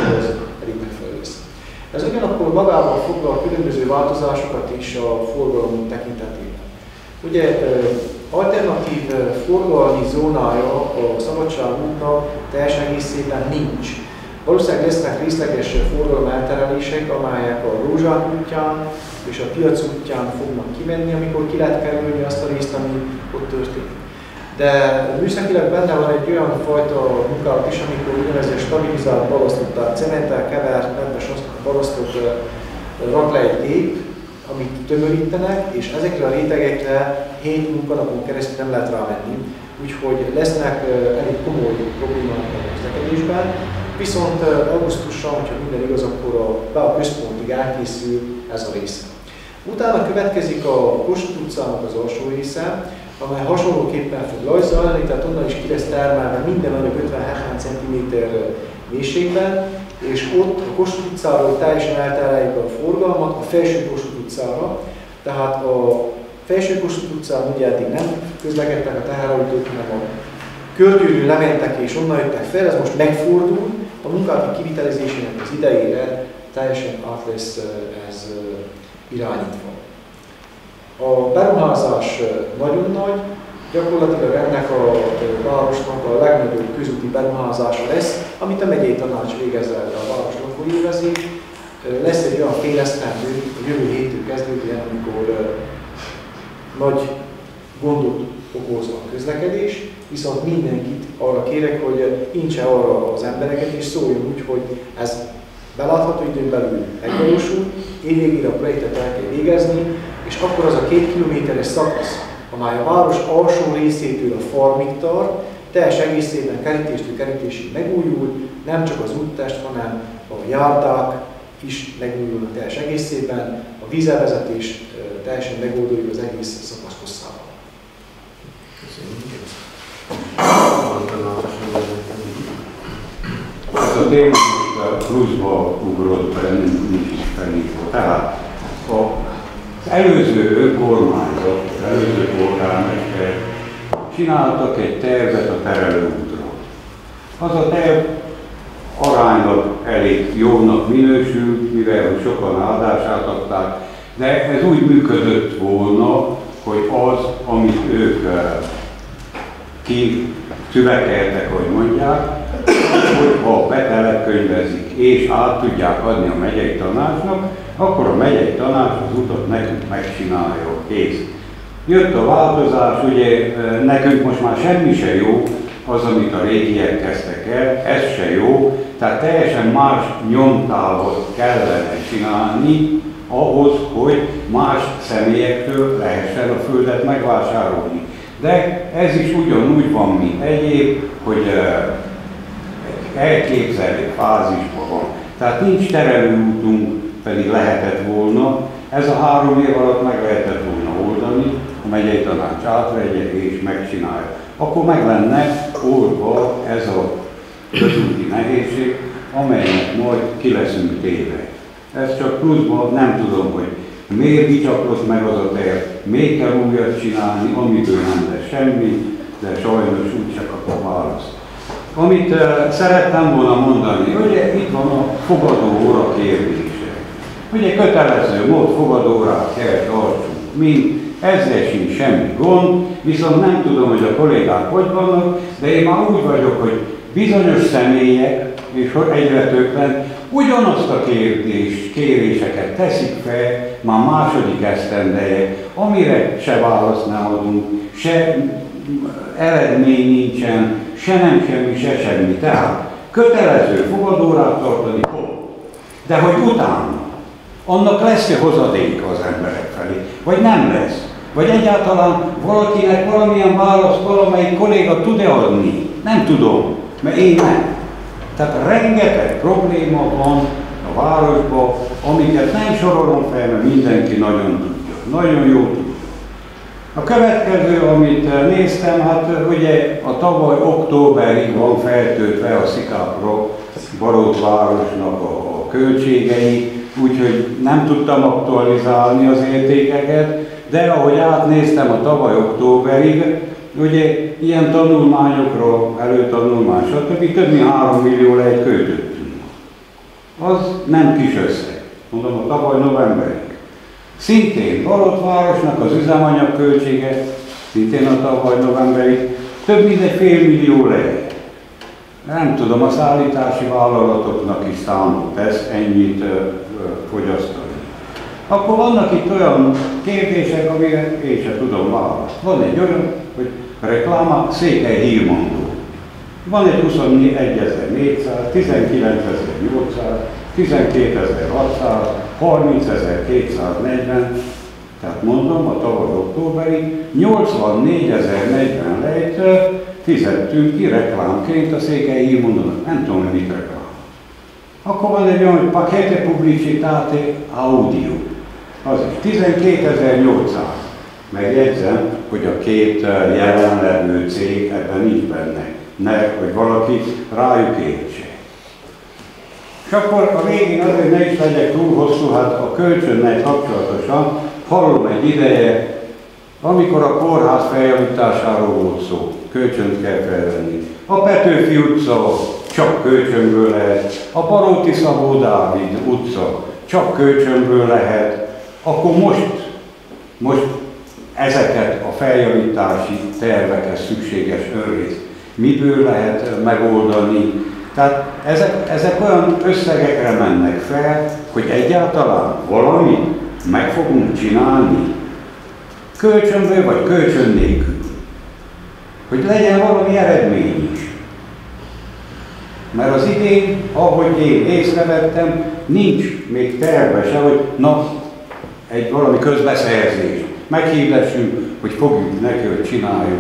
elég megfelelő lesz. Ez ugyanakkor magában foglal különböző változásokat is a forgalom tekintetében. Ugye alternatív forgalmi zónája a Szabadságútnak teljes egészében nincs. Valószínűleg lesznek részleges forgalom elterelések, amelyek a Rózsák útján és a Piac útján fognak kimenni, amikor ki lehet kerülni azt a részt, ami ott történik. De műszakilag benne van egy olyan fajta munkálat is, amikor úgynevezett stabilizált balasztot, tehát cementtel kevert, nedves balasztot rak le egy gép, amit tömörítenek, és ezekre a rétegekre 7 munkanapon keresztül nem lehet rámenni. Úgyhogy lesznek elég komoly problémák a közlekedésben. Viszont augusztusra, hogyha minden igaz, akkor a központig elkészül ez a része. Utána következik a Kossuth utcának az alsó része, amely hasonlóképpen fog rajzolni, tehát onnan is ki lesz termelve minden anyag 50-70 cm mélységben, és ott a Kossuth utcáról teljesen eltereljük a forgalmat a felső Kossuth utcára, tehát a felső Kossuth utcán ugye eddig nem közlekedtek a teherautók, hanem a körgyűrűn lementek és onnan jöttek fel, ez most megfordul, a munkálatok kivitelezésének az idejére teljesen át lesz ez irányítva. A beruházás nagyon nagy, gyakorlatilag ennek a városnak a legnagyobb közúti beruházása lesz, amit a megyei tanács végez el a város lakói. Lesz egy olyan fél esztendő, a jövő héttől kezdődően, amikor nagy gondot okoz a közlekedés, viszont mindenkit arra kérek, hogy intse arra az embereket, és szóljon úgy, hogy ez belátható időn belül megvalósul, évvégére a projektet el kell végezni, és akkor az a 2 kilométeres szakasz, amely a város alsó részétől a farmig tart, teljes egészében kerítéstől kerítésig megújul, nem csak az úttest, hanem a járdák is megújulnak teljes egészében, a vízelvezetés teljesen megoldódik az egész szakasz hosszában. Ez a téma pluszba ugrott bennünk is felhívva. Tehát az előző önkormányzat, az előző polgármester csináltak egy tervet a terelőútra. Az a terv aránylag elég jónak minősült, mivel sokan áldását adták, de ez úgy működött volna, hogy az, amit ők kiszüveteltek, hogy mondják, hogy ha betelepkönyvezik és át tudják adni a megyei tanácsnak, akkor a megyei tanács az utat nekünk megcsinálja, kész. Jött a változás, ugye nekünk most már semmi se jó, az, amit a régiek kezdtek el, ez se jó, tehát teljesen más nyomtávot kellene csinálni ahhoz, hogy más személyektől lehessen a földet megvásárolni. De ez is ugyanúgy van, mint egyéb, hogy elképzelő fázisban van. Tehát nincs terelőútunk, pedig lehetett volna. Ez a 3 év alatt meg lehetett volna oldani, a megyei tanács átvegye és megcsinálja. Akkor meg lenne oldva ez a közúti nehézség, amelynek majd ki leszünk téve. Ez csak pluszban nem tudom, hogy miért bicsaklott meg az a terv, még kell újat csinálni, amiből nem lesz semmi, de sajnos úgyse kapok választ. Amit szerettem volna mondani, ugye itt van a fogadóóra kérdése. Ugye kötelező mód fogadóórát kell tartsunk, ezzel sincs semmi gond, viszont nem tudom, hogy a kollégák hogy vannak, de én már úgy vagyok, hogy bizonyos személyek, és egyre többen ugyanazt a kéréseket teszik fel már második esztendeje, amire se választ nem adunk, se eredmény nincsen, se nem semmi, se semmi. Tehát kötelező fogadórát tartani, de hogy utána annak lesz-e hozadéka az emberek felé, vagy nem lesz. Vagy egyáltalán valakinek valamilyen választ valamelyik kolléga tud-e adni? Nem tudom, mert én nem. Tehát rengeteg probléma van a városban, amiket nem sorolom fel, mert mindenki nagyon tudja. Nagyon jó tudja. A következő, amit néztem, hát ugye a tavaly októberig van feltöltve a Szikápra Barótvárosnak a költségei, úgyhogy nem tudtam aktualizálni az értékeket, de ahogy átnéztem a tavaly októberig, ugye ilyen tanulmányokra, előtanulmány, stb. Több mint 3 millió lejt költöttünk. Az nem kis összeg, mondom a tavaly novemberig. Szintén Barótvárosnak az üzemanyag költsége, szintén a tavaly novemberig, több mint 1,5 millió lejt. Nem tudom, a szállítási vállalatoknak is számolt ezt ennyit fogyasztani. Akkor vannak itt olyan kérdések, amire én sem tudom választ. Van egy olyan, hogy rekláma Székely hírmondó. Van egy 21.400, 19.800, 12.600, 30.240, tehát mondom, a tavaly októberig 84.040 lejt fizettünk ki reklámként a Székely hírmondónak. Nem tudom, hogy mit reklám. Akkor van egy olyan, hogy Paquete Publicitate Audio. Az is 12.800. Megjegyzem, hogy a két jelenlevő cég ebben nincs benne. Hogy valaki rájuk értse. És akkor a végén azért ne is legyek túl hosszú, hát a kölcsönnel kapcsolatosan hallom egy ideje, amikor a kórház feljavításáról volt szó, kölcsönt kell felvenni. A Petőfi utca csak kölcsönből lehet, a Baróti Szabó Dávid utca csak kölcsönből lehet, akkor most ezeket a feljavítási terveket szükséges önrészt miből lehet megoldani. Tehát ezek olyan összegekre mennek fel, hogy egyáltalán valamit meg fogunk csinálni, kölcsönből vagy kölcsön nélkül. Hogy legyen valami eredmény is. Mert az idén, ahogy én észrevettem, nincs még terve se, hogy egy valami közbeszerzés. Meghirdessünk, hogy fogjuk neki, hogy csináljuk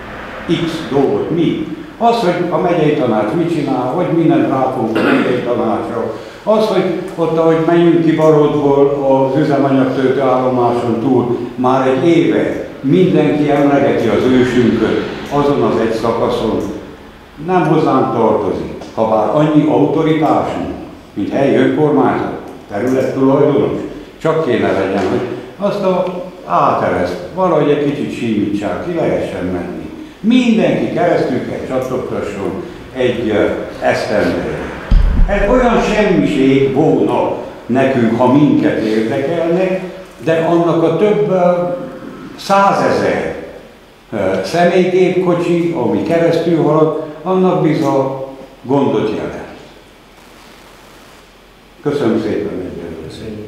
X dolgot mi. Az, hogy a megyei tanács mit csinál, hogy mindent ráfogunk a megyei tanácsra. Az, hogy ott, ahogy menjünk ki Barótból az üzemanyagtöltő állomáson túl, már egy éve mindenki emlegeti az ősünköt azon az egy szakaszon. Nem hozzánk tartozik, ha bár annyi autoritásunk, mint helyi önkormányzat, területtulajdonos, csak kéne legyen, hogy azt a átereszt valahogy egy kicsit símítsák, ki lehessen menni. Mindenki keresztül kell csattogtasson egy esztendőre. Ez olyan semmiség volna nekünk, ha minket érdekelnek, de annak a több 100 000 személygépkocsi, ami keresztül halad, annak bizony gondot jelent. Köszönöm szépen egyelőre. Köszönjük,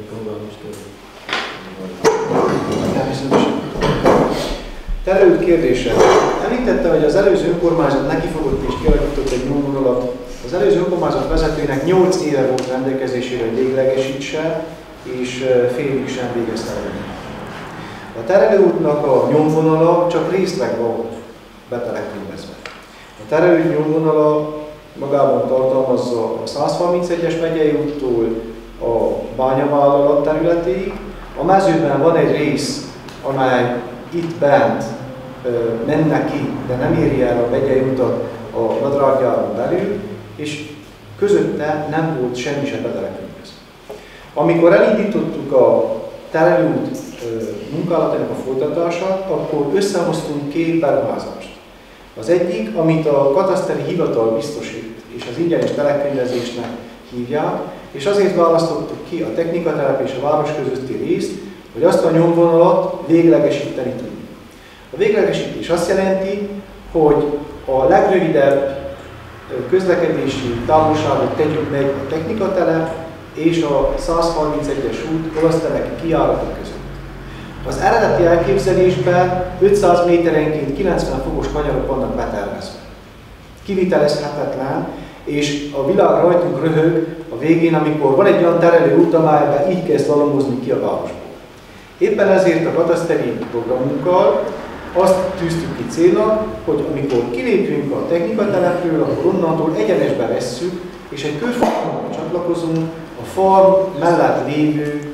Terült kérdése. Említette, hogy az előző önkormányzat nekifogott és kialakított egy nyomvonalat. Az előző önkormányzat vezetőnek 8 éve volt rendelkezésére, hogy véglegesítse, és félig sem végezte el. A terelőútnak a nyomvonala csak részleg volt betelektívezve. A terelő nyomvonala magában tartalmazza a 131-es megyei úttól a bányavállalat területéig. A mezőben van egy rész, amely itt bent menne ki, de nem éri el a megyei utat a nadrággyáron belül, és közötte nem volt semmi se betelekünkhez. Amikor elindítottuk a terelőút munkálatának a folytatását, akkor összehoztunk két beruházást. Az egyik, amit a kataszteri hivatal biztosít, és az ingyenes telekönyvezésnek hívják, és azért választottuk ki a technikatelep és a város közötti részt, hogy azt a nyomvonalat véglegesíteni tudjuk. A véglegesítés azt jelenti, hogy a legrövidebb közlekedési távolságot tegyük meg a technikatelep és a 131-es út Olaszteleki kijáratok között. Az eredeti elképzelésben 500 méterenként 90 fokos kanyarok vannak betervezve. Kivitelezhetetlen, és a világ rajtunk röhög a végén, amikor van egy olyan terelő út, amelyben így kezd szalamozni ki a városból. Éppen ezért a kataszteri programunkkal azt tűztük ki célnak, hogy amikor kilépünk a technikatelepről, akkor onnantól egyenesbe vesszük, és egy körforgalomra csatlakozunk a farm mellett lévő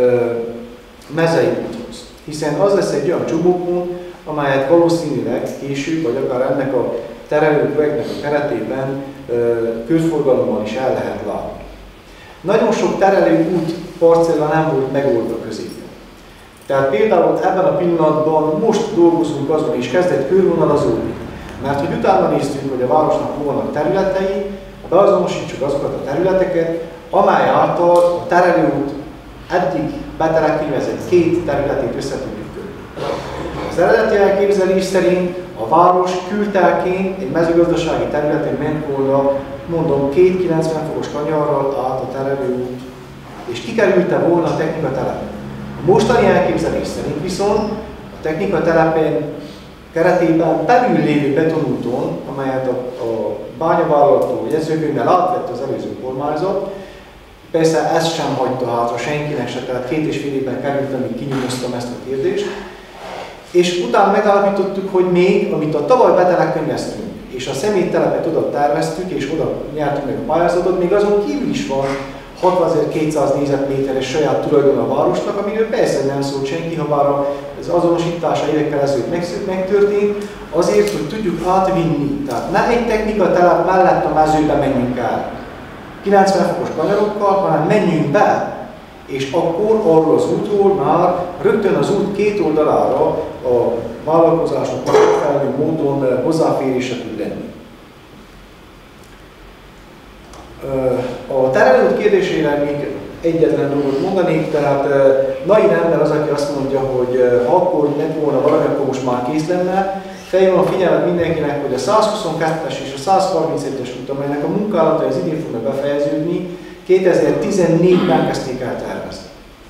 mezei úthoz. Hiszen az lesz egy olyan csomópont, amelyet valószínűleg később, vagy akár ennek a terelő projektnek a keretében körforgalommal is el lehet látni. Nagyon sok terelő út parcella nem volt megoldva középen. Tehát például ebben a pillanatban most dolgozunk azon, és kezdett körvonalazódni, mert hogy utána néztünk, hogy a városnak hol vannak területei, beazonosítsuk azokat a területeket, amely által a terelőút eddig betelekkönyvezett két területét össze tudjuk kötni. Az eredeti elképzelés szerint a város kültelként egy mezőgazdasági területen ment volna, mondom, 290 fokos kanyarral át a terelőút, és kikerülte volna a technikatelep. A mostani elképzelés szerint viszont a technikatelepen keretében belül lévő betonúton, amelyet a bányavállalattól jegyzőkönyvvel átvett az előző kormányzat, persze ezt sem hagyta hátra senkinek se, tehát 2,5 évben került, amíg kinyomoztam ezt a kérdést. És utána megállapítottuk, hogy még, amit a tavaly betelekkönyveztünk, és a személytelepet oda terveztük, és oda nyertünk meg a pályázatot, még azon kívül is van 6200 négyzetméteres saját tulajdon a városnak, amiről persze nem szólt senki, ha bár az azonosítása évekkel ezelőtt megtörtént, azért, hogy tudjuk átvinni. Tehát ne egy technikatelep mellett a mezőbe menjünk el 90 fokos kanyarokkal, hanem menjünk be, és akkor arról az útról már rögtön az út két oldalára a vállalkozások megfelelő módon hozzáférése tud lenni. A terelőút kérdésére még egyetlen dolgot mondanék, tehát Nain ember az, aki azt mondja, hogy ha akkor lett volna valami, akkor most már kész lenne. Felhívom a figyelmet mindenkinek, hogy a 122-es és a 131-es út, amelynek a munkálatai az idén fognak befejeződni, 2014-ben kezdték el tervezni.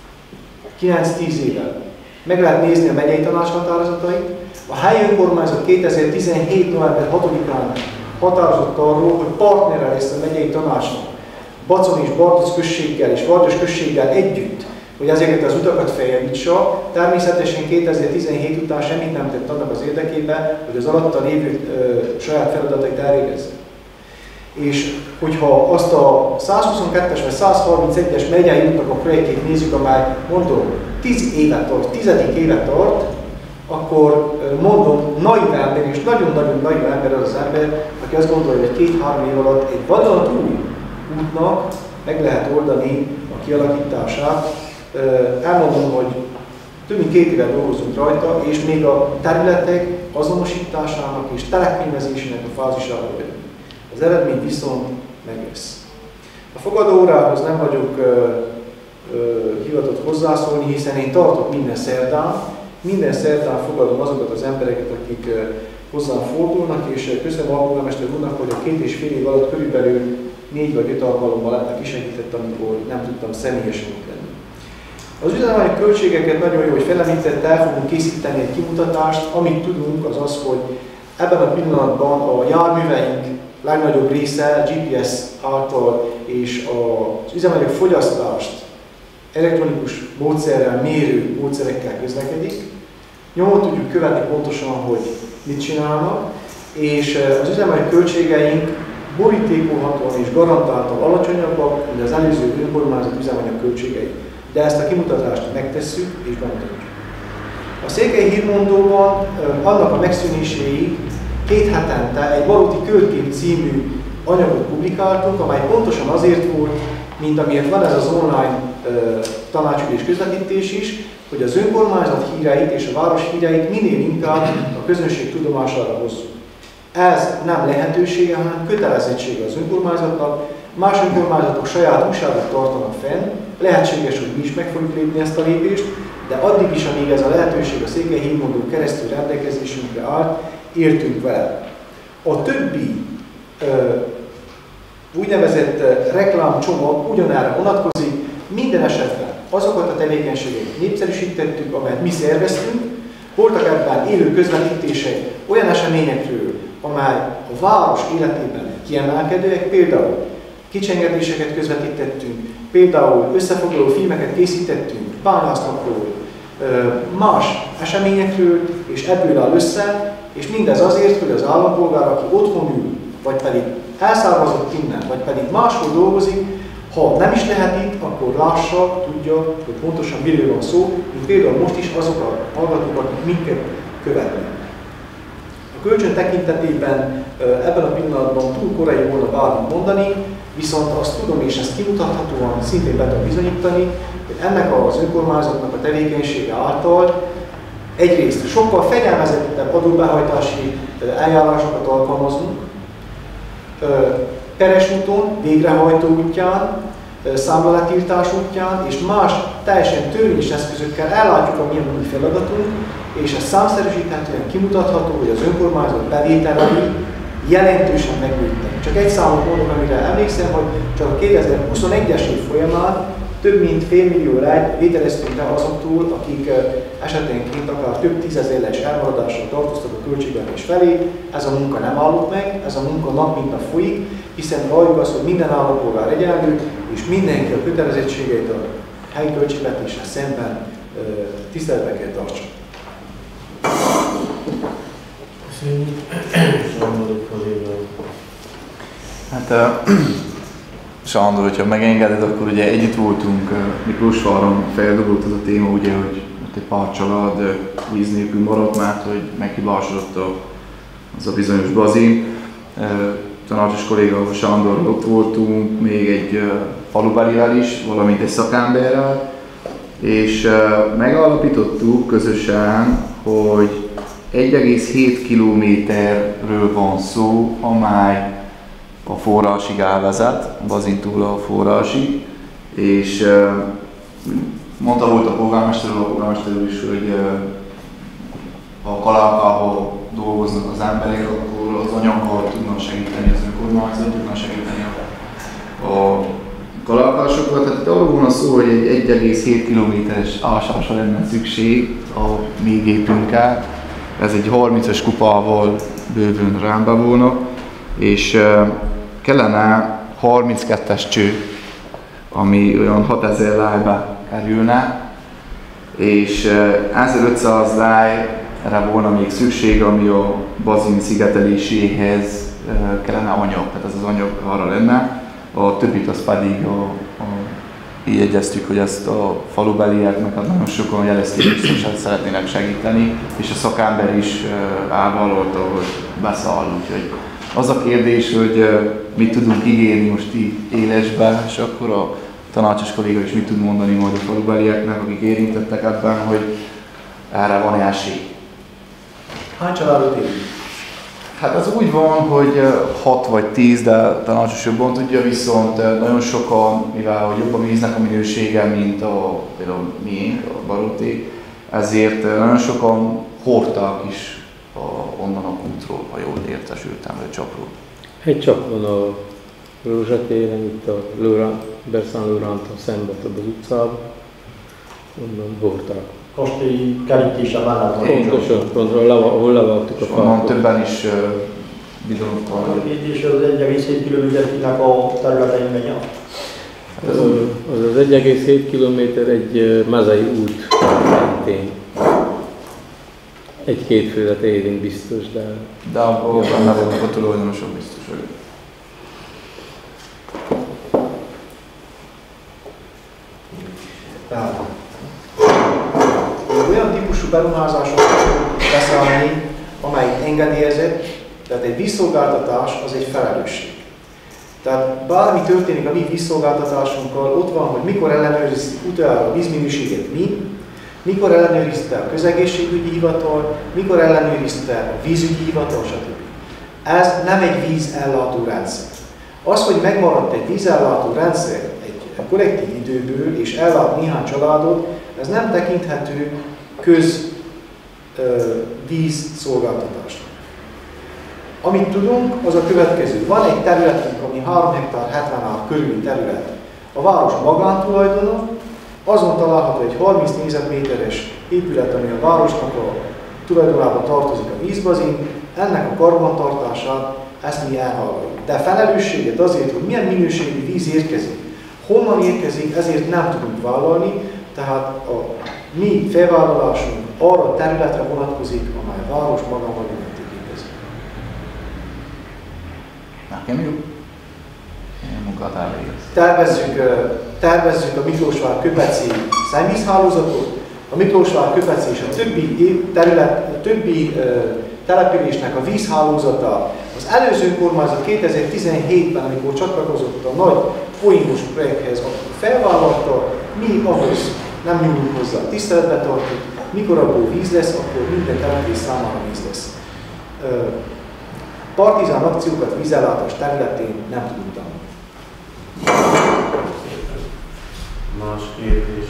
9-10 éve. Meg lehet nézni a megyei tanács határozatait. A helyi önkormányzat 2017. november 6-án határozott arról, hogy partnere lesz a megyei tanácsnak Bacon és Bartosz községgel és Vargyas községgel együtt, hogy ezeket az utakat feljavítsa. Természetesen 2017 után semmit nem tett annak az érdekében, hogy az alatta lévő saját feladatait elvégezze. És hogyha azt a 122-es vagy 131-es megyei útnak a projektjét nézzük, amely mondom 10 évet tart, 10. évet tart, akkor mondom, naiv ember, és nagyon-nagyon naiv ember az az ember, aki azt gondolja, hogy 2-3 év alatt egy vadonatúj útnak meg lehet oldani a kialakítását. Elmondom, hogy több mint 2 éve dolgozunk rajta, és még a területek azonosításának és telekönyvezésének a fázisában vagyunk. Az eredmény viszont meg lesz. A fogadóórához nem vagyok hivatott hozzászólni, hiszen én tartok minden szerdán fogadom azokat az embereket, akik hozzám fordulnak, és köszönöm a polgármester úrnak, hogy a 2,5 év alatt körülbelül 4 vagy 5 alkalommal lettek kisegített, amikor nem tudtam személyesen ott lenni. Az üzemanyag költségeket nagyon jó, hogy felemlített, el fogunk készíteni egy kimutatást. Amit tudunk, az az, hogy ebben a pillanatban a járműveink legnagyobb része GPS által és az üzemanyag fogyasztást elektronikus módszerrel, mérő módszerekkel közlekedik. Nyomon tudjuk követni pontosan, hogy mit csinálnak, és az üzemanyag költségeink borítékolhatóan és garantáltan alacsonyabbak, mint az előző önkormányzat üzemanyag költségei. De ezt a kimutatást megtesszük és bemutatjuk. A Székely Hírmondóban annak a megszűnéséig 2 hetente egy Baróti Költkép című anyagot publikáltunk, amely pontosan azért volt, mint amiért van ez az online tanácsülés közvetítés is, hogy az önkormányzat híreit és a város híreit minél inkább a közönség tudomására hozzuk. Ez nem lehetősége, hanem kötelezettsége az önkormányzatnak. Más önkormányzatok saját újságot tartanak fenn, lehetséges, hogy mi is meg fogjuk lépni ezt a lépést, de addig is, amíg ez a lehetőség a Székely Hírmondón keresztül rendelkezésünkre állt, értünk vele. A többi úgynevezett reklámcsomag ugyanerre vonatkozik, minden esetben azokat a tevékenységeket népszerűsítettük, amelyet mi szerveztünk, voltak ebben élő közvetítések olyan eseményekről, amely a város életében kiemelkedőek, például kicsengetéseket közvetítettünk, például összefoglaló filmeket készítettünk, bányászatról, más eseményekről, és ebből áll össze, és mindez azért, hogy az állampolgár, aki otthon ül, vagy pedig elszármazott innen, vagy pedig máshol dolgozik, ha nem is lehet itt, akkor lássa, tudja, hogy pontosan miről van szó, mint például most is azok a hallgatók, akik minket követnek. A kölcsön tekintetében ebben a pillanatban túl korai volna bármit mondani, viszont azt tudom, és ezt kimutathatóan szintén be tudom bizonyítani, hogy ennek az önkormányzatnak a tevékenysége által egyrészt sokkal fegyelmezettebb adóbehajtási eljárásokat alkalmazunk, peres úton, végrehajtó útján, számlaletírtás útján, és más teljesen törvényes eszközökkel ellátjuk a mi új feladatunk, és ez számszerűsíthetően kimutatható, hogy az önkormányzat bevételei jelentősen megnőttek. Csak egy számot mondok, amire emlékszem, hogy csak a 2021-es év folyamán több mint $500 000 vételeztünk el azoktól, akik esetenként akár több tízezeres elmaradással tartoztak a költségvetés felé. Ez a munka nem állott meg, ez a munka nap mint nap folyik, hiszen valljuk azt, hogy minden állampolgár egyenlő, és mindenki a kötelezettségeit a helyi költségvetéssel szemben tiszteletben kell tartsa. Hát Sándor, hogyha megengeded, akkor ugye együtt voltunk Miklósváron, feldobult az a téma, ugye, hogy ott egy pár család víz nélkül maradt, mert hogy meghibásodott az a bizonyos bazin. Tanácsos kollégával, Sándorral ott voltunk, még egy falubelivel is, valamint egy szakemberrel, és megállapítottuk közösen, hogy 1,7 kilométerről van szó, amely a forrásig elvezet, a bazintúl a forrásig, és mondta volt a polgármester is, hogy ha Kalákával dolgoznak az emberek, akkor az anyaggal tudnak segíteni az önkormányzat, tudnak segíteni a kalákásokat. Tehát itt arról van szó, hogy egy 1,7 kilométeres ásásra lenne szükség a mi gépünkkel. Ez egy 30-as kupával bővön rendben volna, és kellene 32-es cső, ami olyan 6000 lájba kerülne, és 1500 lájra volna még szükség, ami a bazin szigeteléséhez kellene anyag, tehát ez az anyag arra lenne. A többit az pedig így egyeztük, hogy ezt a falubelieknek nagyon sokan jelezték, hogy szeretnének segíteni, és a szakember is elvállalta, hogy beszáll, úgyhogy az a kérdés, hogy mit tudunk ígérni most így élesbe, és akkor a tanácsos kolléga is mit tud mondani majd a falubelieknek, akik érintettek ebben, hogy erre van esély. Hány családot érint? Hát az úgy van, hogy 6 vagy 10, de tanácsos jobban tudja, viszont nagyon sokan, mivel hogy jobban víznek a minősége, mint például miénk, a Baróti, ezért nagyon sokan hordták is onnan a kútról, ha jól értesültem, vagy csapról. Egy csap van a Rózsatéren, itt a Berszán Lórántól szemben az utcában, onnan hordták. Kastély kerítése mellett van. Pontosan, ahol levágtuk a parkot. Onnan többen is bidonottak. És az 1,7 kilométernek a területein megy át. Az 1,7 kilométer egy mezei út mentén. Egy-két főlet érint biztos, de... De abban benne vannak a tulajdonosok biztos, hogy... beruházásokról beszélni, amely engedélyezett, tehát egy vízszolgáltatás az egy felelősség. Tehát bármi történik a mi vízszolgáltatásunkkal, ott van, hogy mikor ellenőrizzük utoljára a vízminőséget mi, mikor ellenőrizte a közegészségügyi hivatal, mikor ellenőrizte a vízügyi hivatal, stb. Ez nem egy vízellátó rendszer. Az, hogy megmaradt egy vízellátó rendszer egy kollektív időből és ellát néhány családot, ez nem tekinthető vízszolgáltatásnak. Amit tudunk, az a következő. Van egy területünk, ami 3 hektár 70 ár körüli terület. A város magántulajdona, azon található egy 30 négyzetméteres épület, ami a városnak a tulajdonában tartozik a vízbazin, ennek a karbantartását, ezt mi elvállaljuk. De a felelősséget azért, hogy milyen minőségű víz érkezik, honnan érkezik, ezért nem tudunk vállalni, tehát a mi felvállalásunk arra a területre vonatkozik, amely a város magában képezi. Nekem jó. Én munkát elvégez. Tervezzük a Miklósvár-Köpeci szennyvízhálózatot, a Miklósvár-Köpeci és a többi településnek a vízhálózata. Az előző kormányzat 2017-ben, amikor csatlakozott a nagy folyingos projekthez, akkor felvállalta, mi ahhoz nem nyúlunk hozzá, tiszteletbe tartjuk, mikor abból víz lesz, akkor minden település számára víz lesz. Partizán akciókat vízellátás területén nem tudunk tanulni. Más kérdés.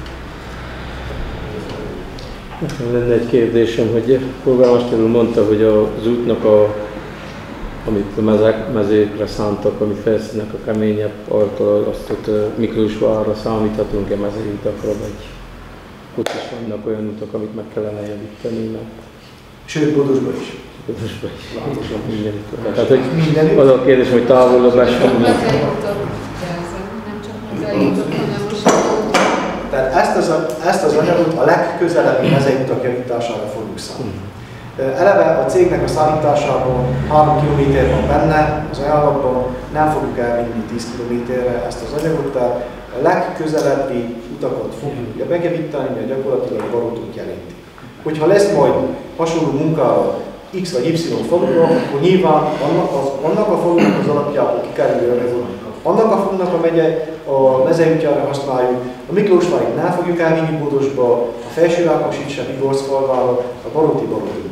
Lenne egy kérdésem, hogy polgármester úr mondta, hogy az útnak, amit a mezőkre szántak, ami felszínnek a keményebb artól, azt ott Miklósvárra számíthatunk-e mezőutakra, vagy ott is vannak olyan utak, amit meg kellene javítani, mert... Sőt, Bodosba is. Bodosba is. Mindenütt. Tehát, hogy az a kérdés, hogy távolabb esünk. Nem csak mezőutak, hanem most. Tehát ezt az anyagot a legközelebbi mezőutak javítására fogjuk szállni. Eleve a cégnek a szállításában 3 km van benne, az ajánlatban nem fogjuk elvinni 10 km-re ezt az anyagot, tehát a legközelebbi utakat fogjuk megjavítani, mert gyakorlatilag a barótot jelenti. Hogyha lesz majd hasonló munkára X vagy Y faluban, akkor nyilván annak a falunak az alapjában kikerülő anyagok, annak a falunak a megye a mezőútjára használjuk, a Miklósvárig nem fogjuk elvinni Bodosba, a Felső-Rákosit sem Igorszfalvára, a baróti baróti.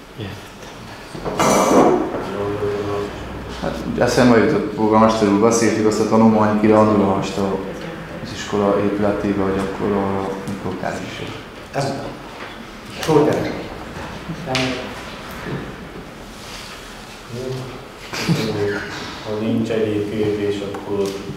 Hát eszembe jutott, polgármester úr, beszéltük azt a tanulmány kirándulást az iskola épületébe, vagy akkor a mikrokázisra. Ezután. Sorterek. Ha nincs egyéb kérdés, akkor